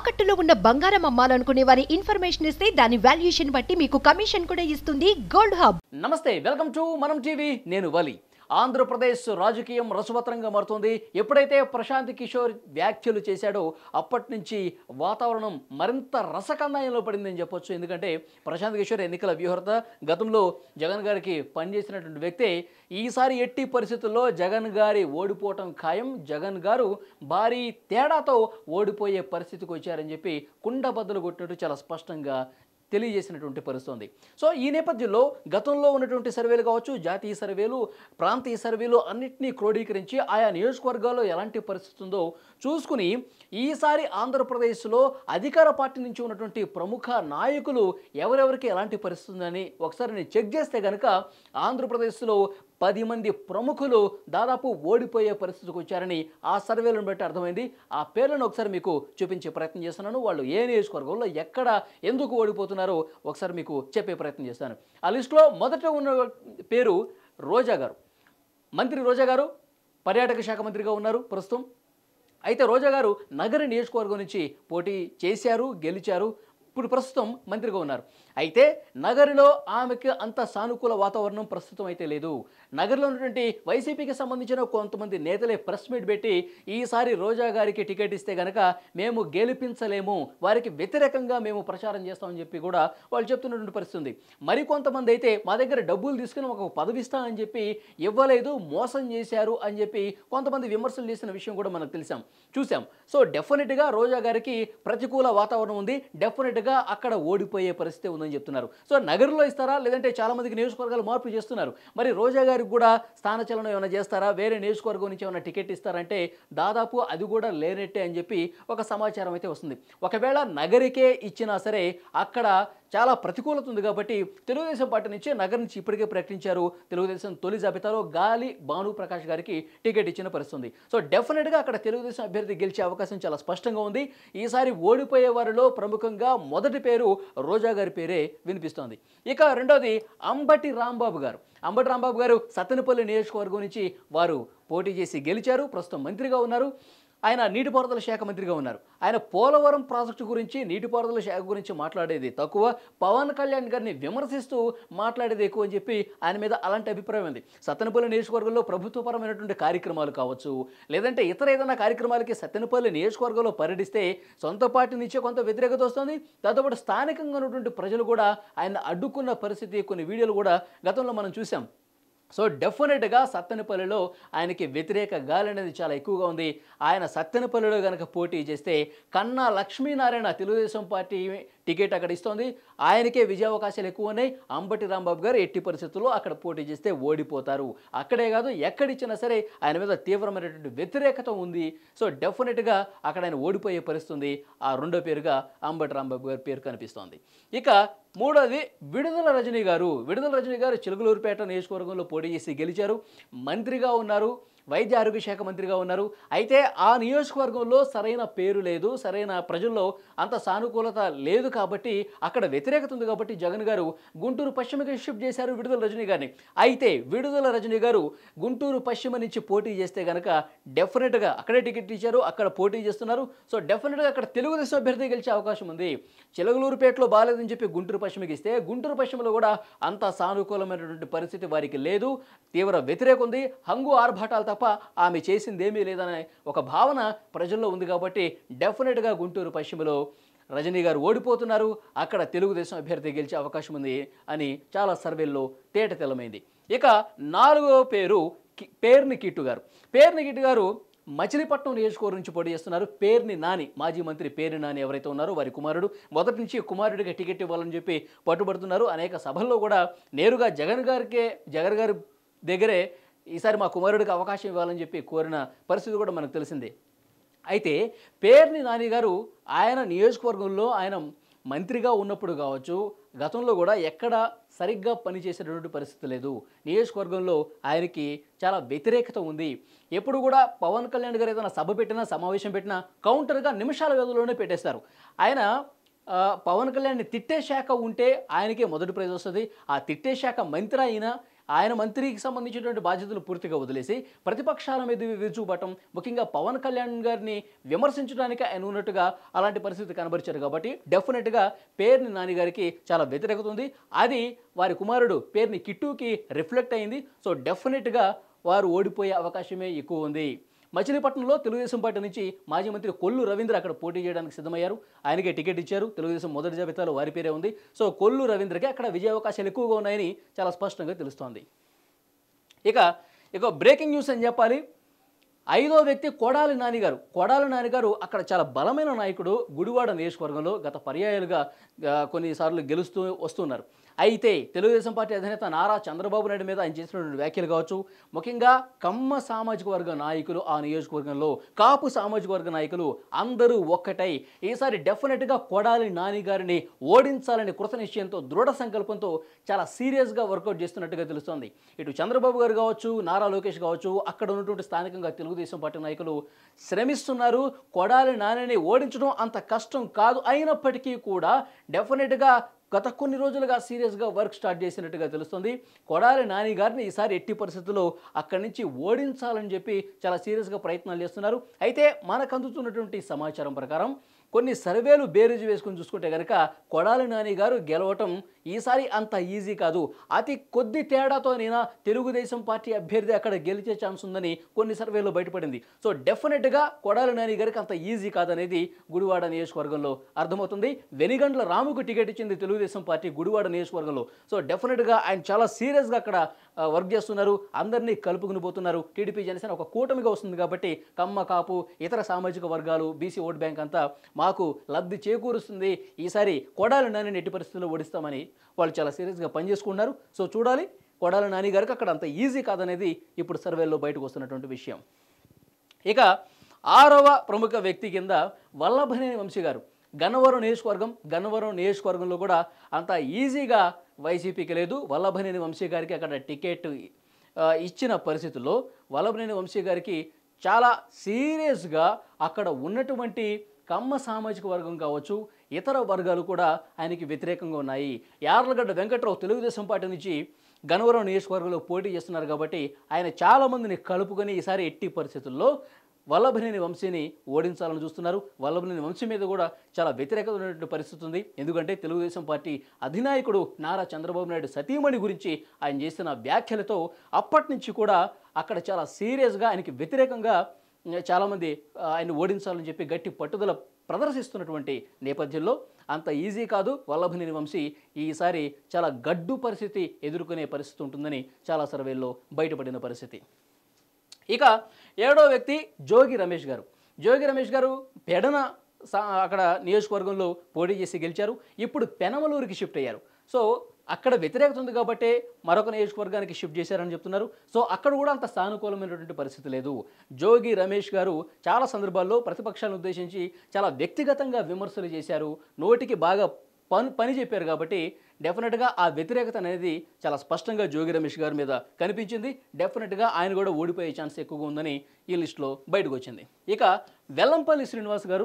తాకట్టులో ఉన్న బంగారం అమ్మాలనుకునే వారి ఇన్ఫర్మేషన్ ఇస్తే దాని వాల్యుయేషన్ బట్టి మీకు కమిషన్ కూడా ఇస్తుంది గోల్డ్ హబ్. నమస్తే, వెల్కమ్ టు మనం టీవీ. నేను వలి. ఆంధ్రప్రదేశ్ రాజకీయం రసవత్రంగా మారుతోంది. ఎప్పుడైతే ప్రశాంత్ కిషోర్ వ్యాఖ్యలు చేశాడో అప్పటి నుంచి వాతావరణం మరింత రసకందాయంలో పడిందని చెప్పొచ్చు. ఎందుకంటే ప్రశాంత్ కిషోర్ ఎన్నికల వ్యూహర్త, గతంలో జగన్ గారికి పనిచేసినటువంటి వ్యక్తే. ఈసారి ఎట్టి పరిస్థితుల్లో జగన్ గారి ఓడిపోవటం ఖాయం, జగన్ గారు భారీ తేడాతో ఓడిపోయే పరిస్థితికి వచ్చారని చెప్పి కుండబద్దలు కొట్టినట్టు చాలా స్పష్టంగా తెలియజేసినటువంటి పరిస్థితి. సో ఈ నేపథ్యంలో గతంలో ఉన్నటువంటి సర్వేలు కావచ్చు, జాతీయ సర్వేలు, ప్రాంతీయ సర్వేలు అన్నింటినీ క్రోడీకరించి ఆయా నియోజకవర్గాల్లో ఎలాంటి పరిస్థితి ఉందో చూసుకుని ఈసారి ఆంధ్రప్రదేశ్లో అధికార పార్టీ నుంచి ఉన్నటువంటి ప్రముఖ నాయకులు ఎవరెవరికి ఎలాంటి పరిస్థితి ఉందని ఒకసారి నేను చెక్ చేస్తే కనుక ఆంధ్రప్రదేశ్లో 10 మంది ప్రముఖులు దాదాపు ఓడిపోయే పరిస్థితికి వచ్చారని ఆ సర్వేలను బట్టి అర్థమైంది. ఆ పేర్లను ఒకసారి మీకు చూపించే ప్రయత్నం చేస్తున్నాను. వాళ్ళు ఏ నియోజకవర్గంలో ఎక్కడ ఎందుకు ఓడిపోతున్నారో ఒకసారి మీకు చెప్పే ప్రయత్నం చేస్తాను. ఆ లిస్టులో మొదట ఉన్న పేరు రోజా గారు. మంత్రి రోజా గారు పర్యాటక శాఖ మంత్రిగా ఉన్నారు ప్రస్తుతం. అయితే రోజా గారు నగర నియోజకవర్గం నుంచి పోటీ చేశారు, గెలిచారు. ఇప్పుడు ప్రస్తుతం మంత్రిగా ఉన్నారు. అయితే నగరిలో ఆమెకి అంత సానుకూల వాతావరణం ప్రస్తుతం అయితే లేదు. నగరంలో ఉన్నటువంటి వైసీపీకి సంబంధించిన కొంతమంది నేతలే ప్రెస్ మీట్ పెట్టి ఈసారి రోజా గారికి టికెట్ ఇస్తే కనుక మేము గెలిపించలేము, వారికి వ్యతిరేకంగా మేము ప్రచారం చేస్తామని చెప్పి కూడా వాళ్ళు చెప్తున్నటువంటి పరిస్థితి ఉంది. మరికొంతమంది అయితే మా దగ్గర డబ్బులు తీసుకుని ఒక పదవి ఇస్తామని చెప్పి ఇవ్వలేదు, మోసం చేశారు అని చెప్పి కొంతమంది విమర్శలు చేసిన విషయం కూడా మనకు చూసాం. సో డెఫినెట్గా రోజా గారికి ప్రతికూల వాతావరణం ఉంది, డెఫినెట్గా అక్కడ ఓడిపోయే పరిస్థితి ఉందని చెప్తున్నారు. సో నగరంలో ఇస్తారా, లేదంటే చాలా మందికి నియోజకవర్గాలు మార్పు చేస్తున్నారు. మరి రోజా గారికి కూడా స్థానచలనం ఏమైనా చేస్తారా, వేరే నియోజకవర్గం నుంచి ఏమైనా టికెట్ ఇస్తారంటే దాదాపు అది కూడా లేనట్టే అని చెప్పి ఒక సమాచారం అయితే వస్తుంది. ఒకవేళ నగరికే ఇచ్చినా సరే అక్కడ చాలా ప్రతికూలత ఉంది కాబట్టి తెలుగుదేశం పార్టీ నుంచి నగరం నుంచి ఇప్పటికే ప్రకటించారు. తెలుగుదేశం తొలి జాబితాలో గాలి భాను ప్రకాష్ గారికి టికెట్ ఇచ్చిన పరిస్థితుంది. సో డెఫినెట్గా అక్కడ తెలుగుదేశం అభ్యర్థి గెలిచే అవకాశం చాలా స్పష్టంగా ఉంది. ఈసారి ఓడిపోయే వారిలో ప్రముఖంగా మొదటి పేరు రోజా గారి పేరే వినిపిస్తోంది. ఇక రెండోది అంబటి రాంబాబు గారు. అంబటి రాంబాబు గారు సత్తెనపల్లి నియోజకవర్గం నుంచి వారు పోటీ చేసి గెలిచారు. ప్రస్తుతం మంత్రిగా ఉన్నారు. ఆయన నీటిపారుదల శాఖ మంత్రిగా ఉన్నారు. ఆయన పోలవరం ప్రాజెక్టు గురించి, నీటిపారుదల శాఖ గురించి మాట్లాడేది తక్కువ, పవన్ కళ్యాణ్ గారిని విమర్శిస్తూ మాట్లాడేది ఎక్కువ అని చెప్పి ఆయన మీద అలాంటి అభిప్రాయం ఉంది. సత్తెనపల్లి నియోజకవర్గంలో ప్రభుత్వపరమైనటువంటి కార్యక్రమాలు కావచ్చు, లేదంటే ఇతర ఏదైనా కార్యక్రమాలకి సత్తెనపల్లి నియోజకవర్గంలో పర్యటిస్తే సొంత పార్టీ నుంచే కొంత వ్యతిరేకత వస్తుంది. దాంతోపాటు స్థానికంగా ఉన్నటువంటి ప్రజలు కూడా ఆయన అడ్డుకున్న పరిస్థితి కొన్ని వీడియోలు కూడా గతంలో మనం చూసాం. సో డెఫినెట్గా సత్తెనపల్లిలో ఆయనకి వ్యతిరేక గాలి అనేది చాలా ఎక్కువగా ఉంది. ఆయన సత్తెనపల్లిలో కనుక పోటీ చేస్తే కన్నా లక్ష్మీనారాయణ తెలుగుదేశం పార్టీ టికెట్ అక్కడ ఇస్తోంది, ఆయనకే విజయావకాశాలు ఎక్కువ ఉన్నాయి. అంబటి రాంబాబు గారు ఎట్టి పరిస్థితుల్లో అక్కడ పోటీ చేస్తే ఓడిపోతారు. అక్కడే కాదు ఎక్కడిచ్చినా సరే ఆయన మీద తీవ్రమైనటువంటి వ్యతిరేకత ఉంది. సో డెఫినెట్గా అక్కడ ఆయన ఓడిపోయే పరిస్థితి ఉంది. ఆ రెండో పేరుగా అంబటి రాంబాబు గారి పేరు కనిపిస్తోంది. ఇక మూడోది విడుదల రజనీ గారు. విడుదల రజనీ గారు చిలుకలూరుపేట నియోజకవర్గంలో పోటీ చేసి గెలిచారు, మంత్రిగా ఉన్నారు, వైద్య ఆరోగ్య శాఖ మంత్రిగా ఉన్నారు. అయితే ఆ నియోజకవర్గంలో సరైన పేరు లేదు, సరైన ప్రజల్లో అంత సానుకూలత లేదు కాబట్టి అక్కడ వ్యతిరేకత ఉంది కాబట్టి జగన్ గారు గుంటూరు పశ్చిమకి షిఫ్ట్ చేశారు విడుదల రజనీ గారిని. అయితే విడుదల రజనీ గారు గుంటూరు పశ్చిమ నుంచి పోటీ చేస్తే కనుక డెఫినెట్గా అక్కడే టికెట్ ఇచ్చారు, అక్కడ పోటీ చేస్తున్నారు. సో డెఫినెట్గా అక్కడ తెలుగుదేశం అభ్యర్థి గెలిచే అవకాశం ఉంది. చిలకలూరుపేటలో బాగాలేదని చెప్పి గుంటూరు పశ్చిమకి ఇస్తే గుంటూరు పశ్చిమలో కూడా అంత సానుకూలమైనటువంటి పరిస్థితి వారికి లేదు, తీవ్ర వ్యతిరేకం ఉంది. హంగు ఆర్భాటాలు తప్ప ఆమె చేసిందేమీ లేదనే ఒక భావన ప్రజల్లో ఉంది కాబట్టి డెఫినెట్గా గుంటూరు పశ్చిమలో రజనీ గారు ఓడిపోతున్నారు, అక్కడ తెలుగుదేశం అభ్యర్థి గెలిచే అవకాశం ఉంది అని చాలా సర్వేల్లో తేటతెల్లమైంది. ఇక నాలుగో పేరు పేర్ని కిట్టు గారు. పేర్ని కిట్టు గారు మచిలీపట్నం నియోజకవర్గం నుంచి పోటీ చేస్తున్నారు. పేర్ని నాని, మాజీ మంత్రి పేర్ని నాని ఎవరైతే ఉన్నారో వారి కుమారుడు, మొదటి నుంచి కుమారుడికి టికెట్ ఇవ్వాలని చెప్పి పట్టుబడుతున్నారు. అనేక సభల్లో కూడా నేరుగా జగన్ గారి దగ్గరే ఈసారి మా కుమారుడికి అవకాశం ఇవ్వాలని చెప్పి కోరిన పరిస్థితి కూడా మనకు తెలిసిందే. అయితే పేర్ని నాని గారు ఆయన నియోజకవర్గంలో ఆయన మంత్రిగా ఉన్నప్పుడు కావచ్చు, గతంలో కూడా ఎక్కడ సరిగ్గా పనిచేసేటటువంటి పరిస్థితి లేదు. నియోజకవర్గంలో ఆయనకి చాలా వ్యతిరేకత ఉంది. ఎప్పుడు కూడా పవన్ కళ్యాణ్ గారు ఏదైనా సభ పెట్టినా, సమావేశం పెట్టినా కౌంటర్గా నిమిషాల వ్యవధిలోనే పెట్టేస్తారు. ఆయన పవన్ కళ్యాణ్ని తిట్టే శాఖ ఉంటే ఆయనకే మొదటి ప్రైజ్ వస్తుంది. ఆ తిట్టే శాఖ మంత్రి అయినా ఆయన మంత్రికి సంబంధించినటువంటి బాధ్యతలు పూర్తిగా వదిలేసి ప్రతిపక్షాల మీద విరుచుకుపడటం, ముఖ్యంగా పవన్ కళ్యాణ్ గారిని విమర్శించడానికి ఆయన ఉన్నట్టుగా అలాంటి పరిస్థితి కనబరిచారు. కాబట్టి డెఫినెట్గా పేర్ని నాని గారికి చాలా వ్యతిరేకత ఉంది. అది వారి కుమారుడు పేర్ని కిట్టుకి రిఫ్లెక్ట్ అయింది. సో డెఫినెట్గా వారు ఓడిపోయే అవకాశమే ఎక్కువ ఉంది. మచిలీపట్నంలో తెలుగుదేశం పార్టీ నుంచి మాజీ మంత్రి కొల్లు రవీంద్ర అక్కడ పోటీ చేయడానికి సిద్ధమయ్యారు. ఆయనకే టికెట్ ఇచ్చారు. తెలుగుదేశం మొదటి జాబితాలో వారి పేరే ఉంది. సో కొల్లు రవీంద్రకి అక్కడ విజయ అవకాశాలు ఎక్కువగా ఉన్నాయని చాలా స్పష్టంగా తెలుస్తోంది. ఇక బ్రేకింగ్ న్యూస్ అని చెప్పాలి. 5వ వ్యక్తి కొడాలి నానిగారు. కొడాలి నానిగారు అక్కడ చాలా బలమైన నాయకుడు. గుడివాడ నియోజకవర్గంలో గత పర్యాయాలుగా కొన్నిసార్లు గెలుస్తూ వస్తున్నారు. అయితే తెలుగుదేశం పార్టీ అధినేత నారా చంద్రబాబు నాయుడు మీద ఆయన చేసినటువంటి వ్యాఖ్యలు కావచ్చు, ముఖ్యంగా కమ్మ సామాజిక వర్గ నాయకులు ఆ నియోజకవర్గంలో, కాపు సామాజిక వర్గ నాయకులు అందరూ ఒక్కటై ఈసారి డెఫినెట్గా కొడాలి నాని గారిని ఓడించాలని కృత నిశ్చయంతో, దృఢ సంకల్పంతో చాలా సీరియస్గా వర్కౌట్ చేస్తున్నట్టుగా తెలుస్తోంది. ఇటు చంద్రబాబు గారు కావచ్చు, నారా లోకేష్ కావచ్చు, అక్కడ ఉన్నటువంటి స్థానికంగా తెలుగుదేశం పార్టీ నాయకులు శ్రమిస్తున్నారు. కొడాలి నానిని ఓడించడం అంత కష్టం కాదు. అయినప్పటికీ కూడా డెఫినెట్గా గత కొన్ని రోజులుగా సీరియస్గా వర్క్ స్టార్ట్ చేసినట్టుగా తెలుస్తుంది. కొడాలి నాని గారిని ఈసారి ఎట్టి పరిస్థితుల్లో అక్కడి నుంచి ఓడించాలని చెప్పి చాలా సీరియస్గా ప్రయత్నాలు చేస్తున్నారు. అయితే మనకు అందుతున్నటువంటి సమాచారం ప్రకారం కొన్ని సర్వేలు బేరీజు వేసుకుని చూసుకుంటే కనుక కొడాలి నాని గారు గెలవటం ఈసారి అంత ఈజీ కాదు. అతి కొద్ది తేడాతోనైనా తెలుగుదేశం పార్టీ అభ్యర్థి అక్కడ గెలిచే ఛాన్స్ ఉందని కొన్ని సర్వేలో బయటపడింది. సో డెఫినెట్గా కొడాలి నాని గారికి అంత ఈజీ కాదనేది గుడివాడ నియోజకవర్గంలో అర్థమవుతుంది. వెనిగండ్ల రాముకు టికెట్ ఇచ్చింది తెలుగుదేశం పార్టీ గుడివాడ నియోజకవర్గంలో. సో డెఫినెట్గా ఆయన చాలా సీరియస్గా అక్కడ వర్క్ చేస్తున్నారు. అందరినీ కలుపుకుని పోతున్నారు. టీడీపీ జనసేన ఒక కూటమిగా వస్తుంది కాబట్టి కమ్మ, కాపు, ఇతర సామాజిక వర్గాలు, బీసీ ఓట్ బ్యాంక్ అంతా మాకు లబ్ధి చేకూరుస్తుంది. ఈసారి కొడాలి నానిని ఎట్టి పరిస్థితుల్లో ఓడిస్తామని వాళ్ళు చాలా సీరియస్గా పనిచేసుకున్నారు. సో చూడాలి. కొడాలి నాని గారికి అక్కడ అంత ఈజీ కాదనేది ఇప్పుడు సర్వేల్లో బయటకు వస్తున్నటువంటి విషయం. ఇక 6వ ప్రముఖ వ్యక్తి కింద వల్లభనేని వంశీ గారు. గన్నవరం నియోజకవర్గంలో కూడా అంత ఈజీగా వైసీపీకి లేదు. వల్లభనేని వంశీ గారికి అక్కడ టికెట్ ఇచ్చిన పరిస్థితుల్లో వల్లభనేని వంశీ గారికి చాలా సీరియస్గా అక్కడ ఉన్నటువంటి కమ్మ సామాజిక వర్గం కావచ్చు, ఇతర వర్గాలు కూడా ఆయనకి వ్యతిరేకంగా ఉన్నాయి. యార్లగడ్డ వెంకట్రావు తెలుగుదేశం పార్టీ నుంచి గన్నవరం నియోజకవర్గంలో పోటీ చేస్తున్నారు కాబట్టి ఆయన చాలామందిని కలుపుకొని ఈసారి ఎట్టి పరిస్థితుల్లో వల్లభనేని వంశీని ఓడించాలని చూస్తున్నారు. వల్లభనేని వంశీ మీద కూడా చాలా వ్యతిరేకత ఉన్నటువంటి పరిస్థితి ఉంది. ఎందుకంటే తెలుగుదేశం పార్టీ అధినాయకుడు నారా చంద్రబాబు నాయుడు సతీమణి గురించి ఆయన చేసిన వ్యాఖ్యలతో అప్పటి నుంచి కూడా అక్కడ చాలా సీరియస్గా ఆయనకి వ్యతిరేకంగా చాలామంది ఆయన ఓడించాలని చెప్పి గట్టి పట్టుదల ప్రదర్శిస్తున్నటువంటి నేపథ్యంలో అంత ఈజీ కాదు. వల్లభనేని వంశీ ఈసారి చాలా గడ్డు పరిస్థితి ఎదుర్కొనే పరిస్థితి ఉంటుందని చాలా సర్వేల్లో బయటపడిన పరిస్థితి. ఇక 7వ వ్యక్తి జోగి రమేష్ గారు. జోగి రమేష్ గారు పెడన అక్కడ నియోజకవర్గంలో పోటీ చేసి గెలిచారు. ఇప్పుడు పెనమలూరుకి షిఫ్ట్ అయ్యారు. సో అక్కడ వ్యతిరేకత ఉంది కాబట్టి మరొక నియోజకవర్గానికి షిఫ్ట్ చేశారని చెప్తున్నారు. సో అక్కడ కూడా అంత సానుకూలమైనటువంటి పరిస్థితి లేదు. జోగి రమేష్ గారు చాలా సందర్భాల్లో ప్రతిపక్షాలను ఉద్దేశించి చాలా వ్యక్తిగతంగా విమర్శలు చేశారు. నోటికి బాగా పని చెప్పారు కాబట్టి డెఫినెట్గా ఆ వ్యతిరేకత అనేది చాలా స్పష్టంగా జోగి రమేష్ గారి మీద కనిపించింది. డెఫినెట్గా ఆయన కూడా ఓడిపోయే ఛాన్స్ ఎక్కువగా ఉందని ఈ లిస్టులో బయటకు వచ్చింది. ఇక వెల్లంపల్లి శ్రీనివాస్ గారు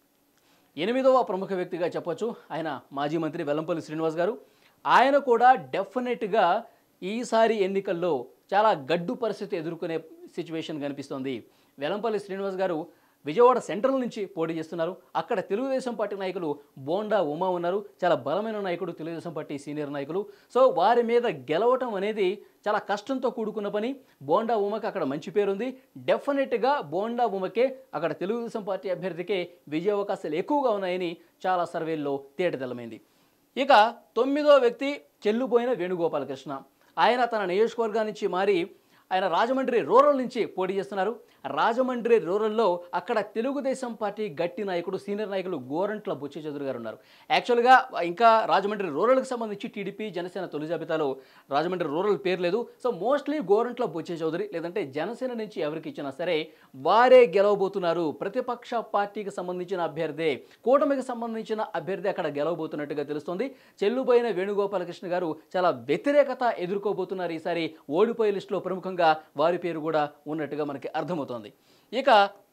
8వ ప్రముఖ వ్యక్తిగా చెప్పొచ్చు. ఆయన మాజీ మంత్రి వెల్లంపల్లి శ్రీనివాస్ గారు. ఆయన కూడా డెఫినెట్గా ఈసారి ఎన్నికల్లో చాలా గడ్డు పరిస్థితి ఎదుర్కొనే సిచ్యువేషన్ కనిపిస్తోంది. వెల్లంపల్లి శ్రీనివాస్ గారు విజయవాడ సెంట్రల్ నుంచి పోటీ చేస్తున్నారు. అక్కడ తెలుగుదేశం పార్టీ నాయకులు బోండా ఉమా ఉన్నారు. చాలా బలమైన నాయకుడు, తెలుగుదేశం పార్టీ సీనియర్ నాయకులు. సో వారి మీద గెలవటం అనేది చాలా కష్టంతో కూడుకున్న పని. బోండా ఉమకి అక్కడ మంచి పేరుంది. డెఫినెట్గా బోండా ఉమకే అక్కడ తెలుగుదేశం పార్టీ అభ్యర్థికే విజయ అవకాశాలు ఎక్కువగా ఉన్నాయని చాలా సర్వేల్లో తేటతెల్లమైంది. ఇక 9వ వ్యక్తి చెల్లుపోయిన వేణుగోపాలకృష్ణ. ఆయన తన నియోజకవర్గాన్ని నుంచి మారి ఆయన రాజమండ్రి రూరల్ నుంచి పోటీ చేస్తున్నారు. రాజమండ్రి రూరల్లో అక్కడ తెలుగుదేశం పార్టీ గట్టి నాయకుడు, సీనియర్ నాయకులు గోరంట్ల బుచ్చి చౌదరి గారు ఉన్నారు. యాక్చువల్గా ఇంకా రాజమండ్రి రూరల్కి సంబంధించి టీడీపీ జనసేన తొలి జాబితాలో రాజమండ్రి రూరల్ పేరు లేదు. సో మోస్ట్లీ గోరంట్ల బుచ్చి చౌదరి లేదంటే జనసేన నుంచి ఎవరికి ఇచ్చినా సరే వారే గెలవబోతున్నారు. ప్రతిపక్ష పార్టీకి సంబంధించిన అభ్యర్థి, కూటమికి సంబంధించిన అభ్యర్థి అక్కడ గెలవబోతున్నట్టుగా తెలుస్తుంది. చెల్లుపోయిన వేణుగోపాలకృష్ణ గారు చాలా వ్యతిరేకత ఎదుర్కోబోతున్నారు. ఈసారి ఓడిపోయే లిస్టులో ప్రముఖంగా వారి పేరు కూడా ఉన్నట్టుగా మనకి అర్థమవుతోంది. ఇక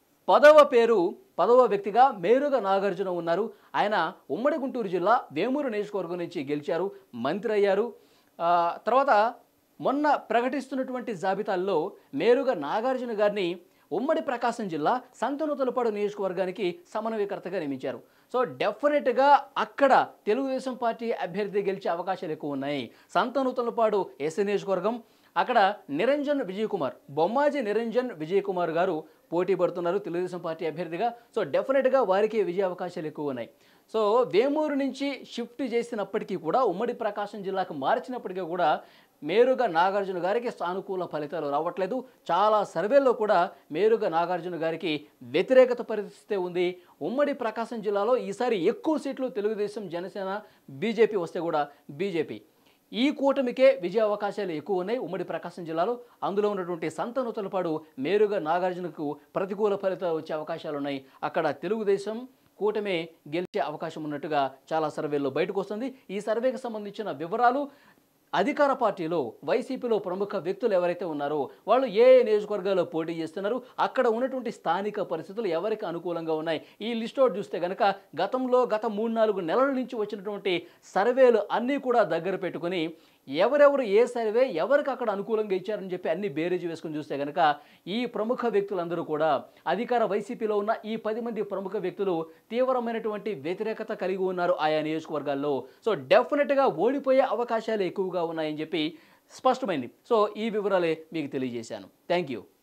10వ వ్యక్తిగా మేరుగ నాగార్జున ఉన్నారు. ఆయన ఉమ్మడి గుంటూరు జిల్లా వేమూరు నియోజకవర్గం నుంచి గెలిచారు, మంత్రి అయ్యారు. తర్వాత మొన్న ప్రకటిస్తున్నటువంటి జాబితాల్లో మేరుగా నాగార్జున గారిని ఉమ్మడి ప్రకాశం జిల్లా సంతనూతలపాడు నియోజకవర్గానికి సమన్వయకర్తగా నియమించారు. సో డెఫినెట్గా అక్కడ తెలుగుదేశం పార్టీ అభ్యర్థి గెలిచే అవకాశాలు ఎక్కువ ఉన్నాయి. సంతనూతలపాడు ఎస్సీ నియోజకవర్గం, అక్కడ నిరంజన్ విజయ్ కుమార్, బొమ్మాజీ నిరంజన్ విజయ్ కుమార్ గారు పోటీ పడుతున్నారు తెలుగుదేశం పార్టీ అభ్యర్థిగా. సో డెఫినెట్గా వారికి విజయ అవకాశాలు ఎక్కువ ఉన్నాయి. సో వేమూరు నుంచి షిఫ్ట్ చేసినప్పటికీ కూడా, ఉమ్మడి ప్రకాశం జిల్లాకు మార్చినప్పటికీ కూడా మేరుగా నాగార్జున గారికి సానుకూల ఫలితాలు రావట్లేదు. చాలా సర్వేల్లో కూడా మేరుగా నాగార్జున గారికి వ్యతిరేకత పరిస్థితి ఉంది. ఉమ్మడి ప్రకాశం జిల్లాలో ఈసారి ఎక్కువ సీట్లు తెలుగుదేశం, జనసేన, బీజేపీ వస్తే కూడా బీజేపీ ఈ కూటమికే విజయ అవకాశాలు ఎక్కువ ఉన్నాయి ఉమ్మడి ప్రకాశం జిల్లాలో. అందులో ఉన్నటువంటి సంతనూతలపాడు మేరుగా నాగార్జునకు ప్రతికూల ఫలితాలు వచ్చే అవకాశాలు ఉన్నాయి. అక్కడ తెలుగుదేశం కూటమే గెలిచే అవకాశం ఉన్నట్టుగా చాలా సర్వేల్లో బయటకు వస్తుంది. ఈ సర్వేకి సంబంధించిన వివరాలు అధికార పార్టీలో వైసీపీలో ప్రముఖ వ్యక్తులు ఎవరైతే ఉన్నారో వాళ్ళు ఏ నియోజకవర్గాల్లో పోటీ చేస్తున్నారు, అక్కడ ఉన్నటువంటి స్థానిక పరిస్థితులు ఎవరికి అనుకూలంగా ఉన్నాయి, ఈ లిస్ట్ అవుట్ చూస్తే కనుక గత 3-4 నెలల నుంచి వచ్చినటువంటి సర్వేలు అన్నీ కూడా దగ్గర పెట్టుకుని ఎవరెవరు ఏ సర్వే ఎవరికి అక్కడ అనుకూలంగా ఇచ్చారని చెప్పి అన్ని బేరీజు వేసుకుని చూస్తే కనుక ఈ ప్రముఖ వ్యక్తులందరూ కూడా అధికార వైసీపీలో ఉన్న ఈ 10 మంది ప్రముఖ వ్యక్తులు తీవ్రమైనటువంటి వ్యతిరేకత కలిగి ఉన్నారు ఆయా నియోజకవర్గాల్లో. సో డెఫినెట్గా ఓడిపోయే అవకాశాలు ఎక్కువగా ఉన్నాయని చెప్పి స్పష్టమైంది. సో ఈ వివరాలే మీకు తెలియజేశాను. Thank you.